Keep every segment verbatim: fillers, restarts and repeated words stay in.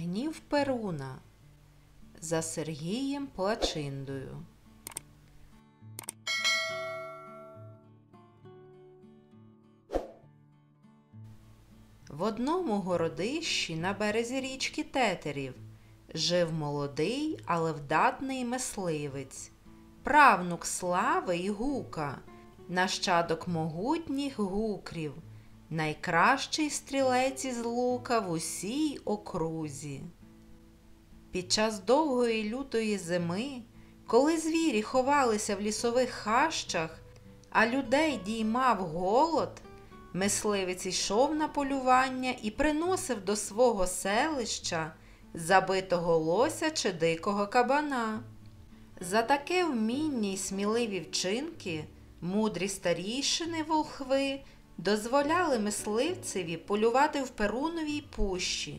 Гнів Перуна за Сергієм Плачиндою. В одному городищі на березі річки Тетерів жив молодий, але вдатний мисливець, правнук Слави і Гука, нащадок могутніх гукрів, найкращий стрілець із лука в усій окрузі. Під час довгої лютої зими, коли звірі ховалися в лісових хащах, а людей діймав голод, мисливець йшов на полювання і приносив до свого селища забитого лося чи дикого кабана. За таке вміння й сміливі вчинки мудрі старійшини волхви дозволяли мисливцеві полювати в Перуновій пущі.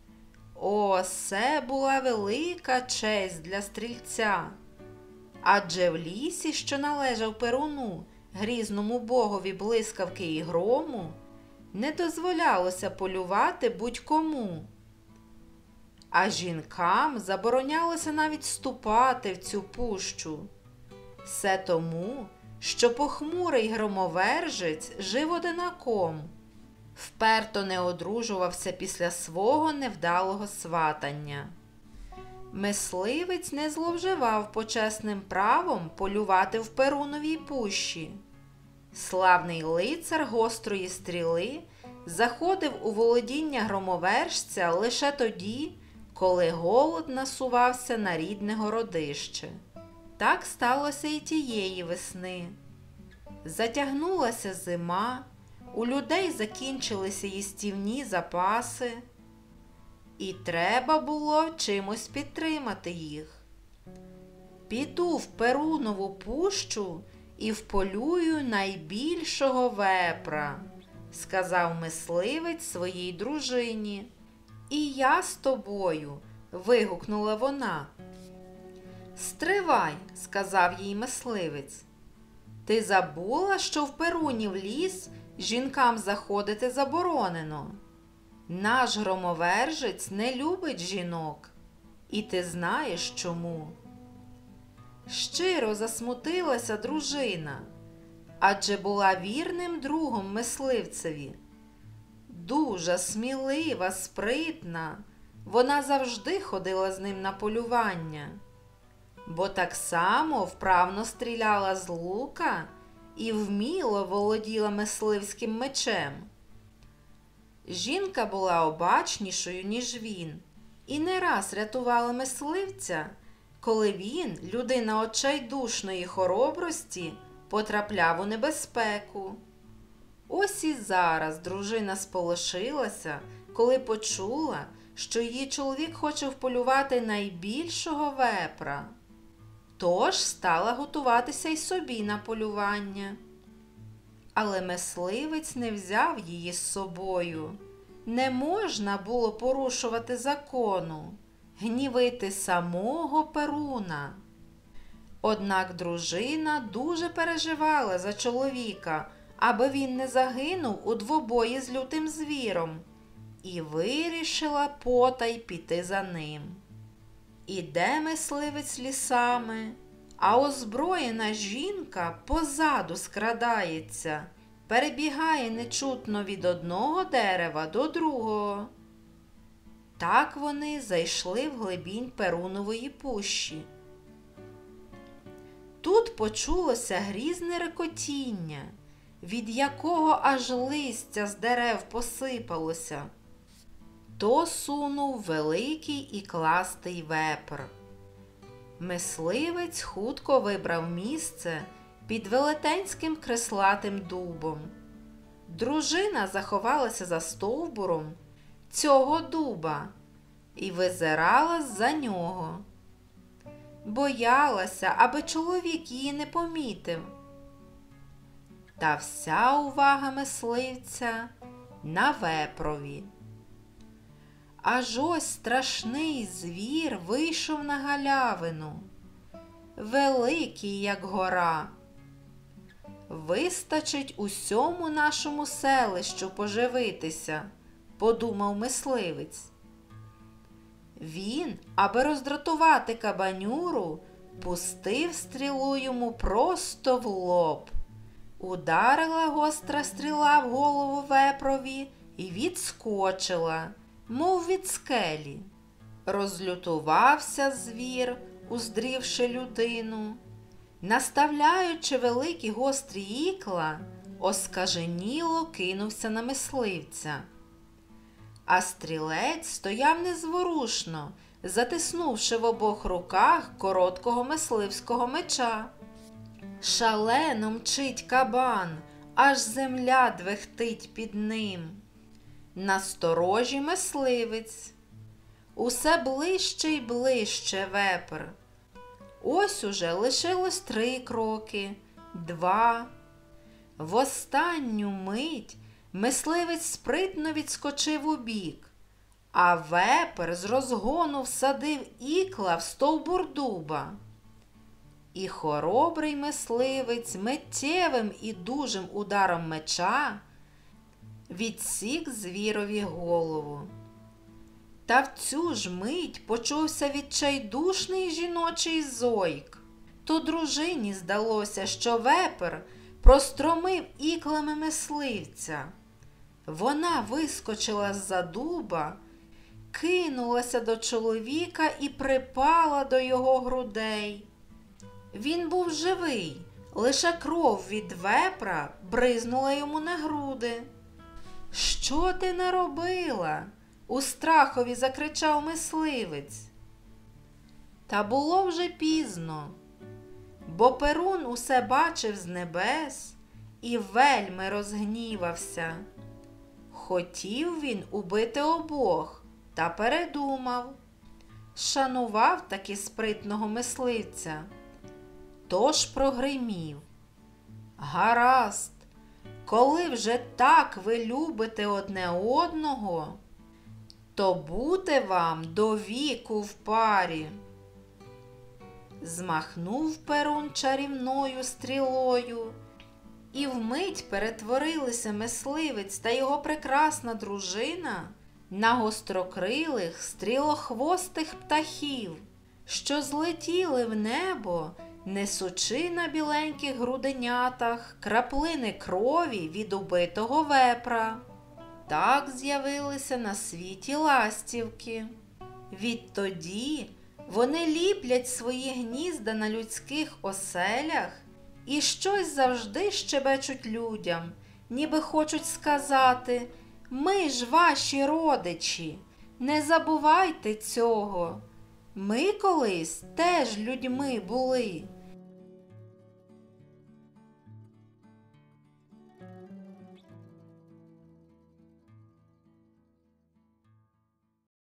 О, це була велика честь для стрільця! Адже в лісі, що належав Перуну, грізному богові блискавки і грому, не дозволялося полювати будь-кому. А жінкам заборонялося навіть ступати в цю пущу. Все тому, що похмурий громовержець жив одинаком, вперто не одружувався після свого невдалого сватання. Мисливець не зловживав почесним правом полювати в Перуновій пущі. Славний лицар гострої стріли заходив у володіння громовержця лише тоді, коли голод насувався на рідне городище. Так сталося і тієї весни. Затягнулася зима, у людей закінчилися їстівні запаси, і треба було чимось підтримати їх. Піду в Перунову пущу і вполюю найбільшого вепра, сказав мисливець своїй дружині. І я з тобою, вигукнула вона. Стривай, сказав їй мисливець. Ти забула, що в Перуні в ліс жінкам заходити заборонено? Наш громовержець не любить жінок. І ти знаєш чому. Щиро засмутилася дружина, адже була вірним другом мисливцеві. Дуже смілива, спритна, вона завжди ходила з ним на полювання, бо так само вправно стріляла з лука і вміло володіла мисливським мечем. Жінка була обачнішою, ніж він, і не раз рятувала мисливця, коли він, людина отчайдушної хоробрості, потрапляв у небезпеку. Ось і зараз дружина сполошилася, коли почула, що її чоловік хоче вполювати найбільшого вепра. Тож стала готуватися й собі на полювання. Але мисливець не взяв її з собою. Не можна було порушувати закону, гнівити самого Перуна. Однак дружина дуже переживала за чоловіка, аби він не загинув у двобої з лютим звіром, і вирішила потай піти за ним. Іде мисливець лісами, а озброєна жінка позаду скрадається, перебігає нечутно від одного дерева до другого. Так вони зайшли в глибінь Перунової пущі. Тут почулося грізне рекотіння, від якого аж листя з дерев посипалося. То сунув великий і кластий вепр. Мисливець хутко вибрав місце під велетенським креслатим дубом. Дружина заховалася за стовбуром цього дуба і визирала з-за нього. Боялася, аби чоловік її не помітив. Та вся увага мисливця на вепрові. Аж ось страшний звір вийшов на галявину, великий, як гора. Вистачить усьому нашому селищу поживитися, подумав мисливець. Він, аби роздратувати кабанюру, пустив стрілу йому просто в лоб. Ударила гостра стріла в голову вепрові і відскочила, мов від скелі. Розлютувався звір, уздрівши людину. Наставляючи великі гострі ікла, оскаженіло кинувся на мисливця. А стрілець стояв незворушно, затиснувши в обох руках короткого мисливського меча. Шалено мчить кабан, аж земля двехтить під ним. Насторожі мисливець. Усе ближче й ближче вепр. Ось уже лишилось три кроки, два. В останню мить мисливець спритно відскочив убік, а вепр з розгону всадив ікла в стовбур дуба. І хоробрий мисливець миттєвим і дужим ударом меча відсік звірові голову. Та в цю ж мить почувся відчайдушний жіночий зойк. То дружині здалося, що вепр простромив іклами мисливця. Вона вискочила з-за дуба, кинулася до чоловіка і припала до його грудей. Він був живий, лише кров від вепра бризнула йому на груди. «Що ти наробила?» – у страхові закричав мисливець. Та було вже пізно, бо Перун усе бачив з небес і вельми розгнівався. Хотів він убити обох, та передумав. Шанував таки спритного мисливця. Тож прогримів: «Гаразд, коли вже так ви любите одне одного, то бути вам до віку в парі». Змахнув Перун чарівною стрілою, і вмить перетворилися мисливець та його прекрасна дружина на гострокрилих стрілохвостих птахів, що злетіли в небо, несучи на біленьких груденятах краплини крові від убитого вепра. Так з'явилися на світі ластівки. Відтоді вони ліплять свої гнізда на людських оселях і щось завжди щебечуть людям, ніби хочуть сказати: «Ми ж ваші родичі, не забувайте цього. Ми колись теж людьми були».